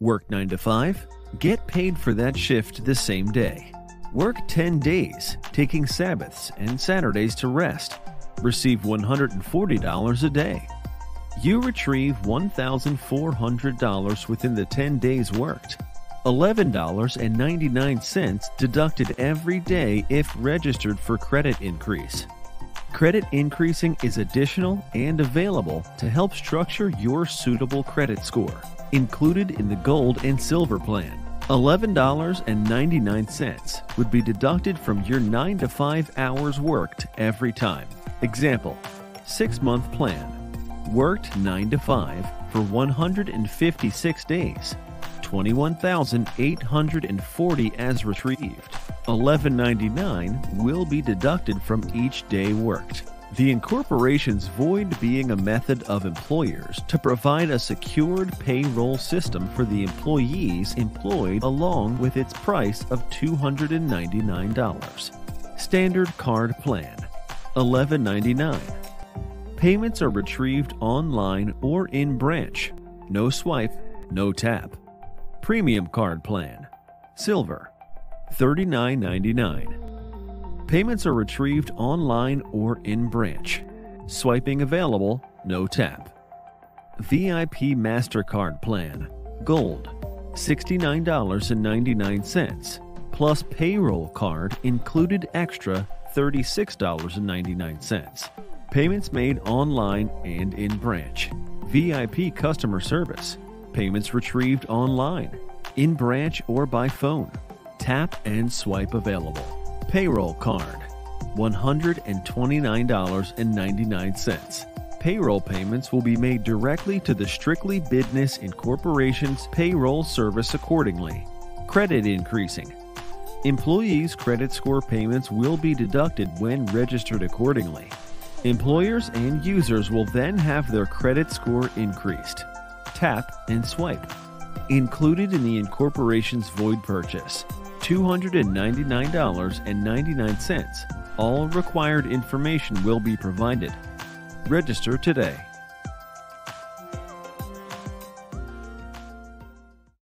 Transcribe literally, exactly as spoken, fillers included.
Work nine to five? Get paid for that shift the same day. Work ten days, taking Sabbaths and Saturdays to rest. Receive one hundred forty dollars a day. You retrieve one thousand four hundred dollars within the ten days worked. eleven dollars and ninety-nine cents deducted every day if registered for credit increase. Credit increasing is additional and available to help structure your suitable credit score, included in the Gold and Silver plan. eleven dollars and ninety-nine cents would be deducted from your nine to five hours worked every time. Example, six-month plan. Worked nine to five for one hundred fifty-six days. twenty-one thousand eight hundred forty as retrieved. eleven ninety-nine will be deducted from each day worked. The incorporation's void being a method of employers to provide a secured payroll system for the employees employed along with its price of two hundred ninety-nine dollars. Standard Card Plan, eleven ninety-nine. Payments are retrieved online or in branch. No swipe, no tap. Premium Card Plan, Silver, thirty-nine ninety-nine. Payments are retrieved online or in branch. Swiping available, no tap. V I P MasterCard Plan, Gold, sixty-nine ninety-nine, plus payroll card included extra thirty-six ninety-nine. Payments made online and in branch. V I P Customer Service. Payments retrieved online, in branch or by phone. Tap and swipe available. Payroll card, one hundred twenty-nine ninety-nine. Payroll payments will be made directly to the Strictly Business Incorporation's payroll service accordingly. Credit increasing. Employees' credit score payments will be deducted when registered accordingly. Employers and users will then have their credit score increased. Tap and swipe. Included in the incorporation's void purchase, two hundred ninety-nine ninety-nine. All required information will be provided. Register today.